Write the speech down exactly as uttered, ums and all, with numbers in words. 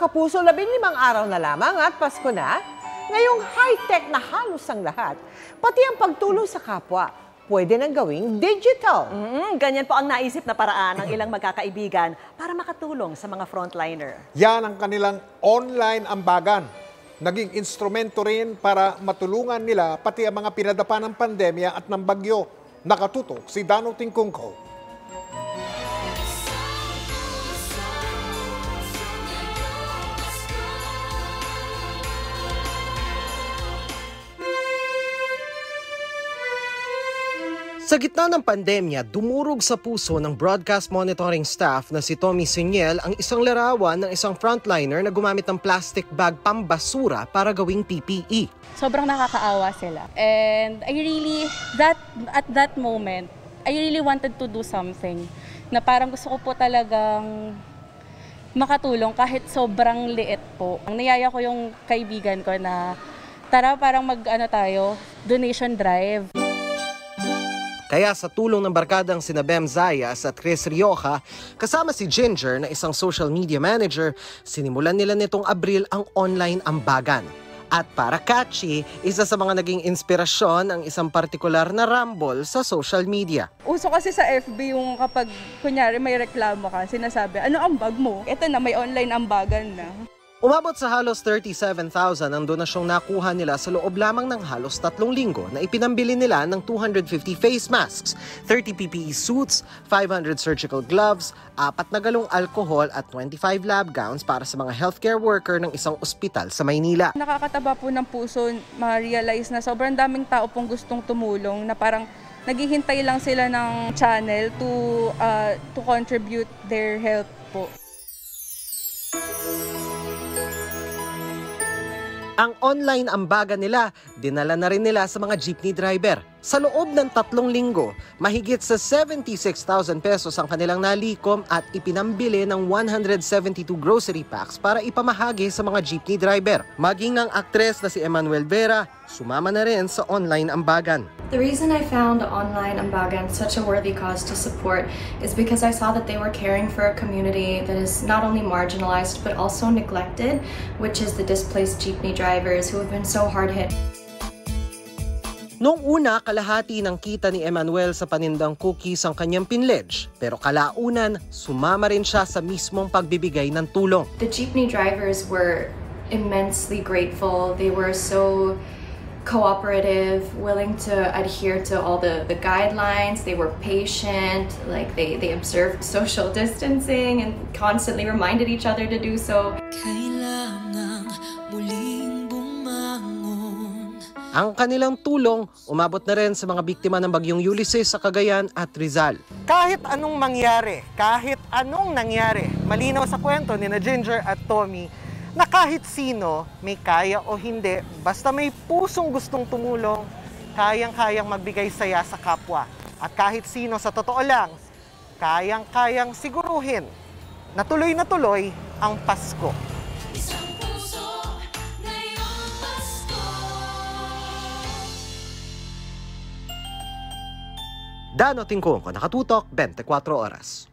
kapuso, labing limang araw na lamang at Pasko na. Ngayong high-tech na halos ang lahat, pati ang pagtulong sa kapwa, pwede nang gawing digital. Mm, ganyan po ang naisip na paraan ng ilang magkakaibigan para makatulong sa mga frontliner. Yan ang kanilang online ambagan. Naging instrumento rin para matulungan nila pati ang mga pinadapa ng pandemya at ng bagyo. Nakatutok si Dano Tingkungko. Sa gitna ng pandemya, dumurog sa puso ng broadcast monitoring staff na si Tommy Siniel ang isang larawan ng isang frontliner na gumamit ng plastic bag pambasura para gawing P P E. Sobrang nakakaawa sila. And I really, that at that moment, I really wanted to do something na parang gusto ko po talagang makatulong kahit sobrang liit po. Ang niyaya ko yung kaibigan ko na tara parang mag-ano tayo, donation drive. Kaya sa tulong ng barkadang sina Bem Zayas at Chris Rioja, kasama si Ginger na isang social media manager, sinimulan nila nitong Abril ang online ambagan. At para catchy, isa sa mga naging inspirasyon ang isang partikular na rumble sa social media. Uso kasi sa F B yung kapag kunyari may reklamo ka, sinasabi, ano ang bag mo? Ito na, may online ambagan na. Umabot sa halos thirty-seven thousand ang donasyong nakuha nila sa loob lamang ng halos tatlong linggo na ipinambili nila ng two hundred fifty face masks, thirty P P E suits, five hundred surgical gloves, apat na galong alcohol at twenty-five lab gowns para sa mga healthcare worker ng isang ospital sa Maynila. Nakakataba po ng puso ma-realize na sobrang daming tao pong gustong tumulong na parang naghihintay lang sila ng channel to, uh, to contribute their help po. Ang online ambagan nila, dinala na rin nila sa mga jeepney driver. Sa loob ng tatlong linggo, mahigit sa seventy-six thousand pesos ang kanilang nalikom at ipinambili ng one hundred seventy-two grocery packs para ipamahagi sa mga jeepney driver. Maging ang aktres na si Emmanuel Vera, sumama na rin sa online ambagan. The reason I found online Ambagan such a worthy cause to support is because I saw that they were caring for a community that is not only marginalized but also neglected, which is the displaced jeepney drivers who have been so hard hit. Noong una, kalahati ng kita ni Emmanuel sa panindang cookies ang kanyang pinledge. Pero kalaunan, sumama rin siya sa mismong pagbibigay ng tulong. The jeepney drivers were immensely grateful. They were so cooperative, willing to adhere to all the, the guidelines. They were patient, like they, they observed social distancing and constantly reminded each other to do so. Kailangang muling bumangon. Ang kanilang tulong umabot na rin sa mga biktima ng bagyong Ulysses sa Cagayan at Rizal. Kahit anong mangyari, kahit anong nangyari, malinaw sa kwento ni na Ginger at Tommy na kahit sino may kaya o hindi, basta may pusong gustong tumulong, kayang-kayang magbigay saya sa kapwa. At kahit sino sa totoo lang, kayang-kayang siguruhin na tuloy na tuloy ang Pasko. Dano Tingkungko, nakatutok, twenty-four oras.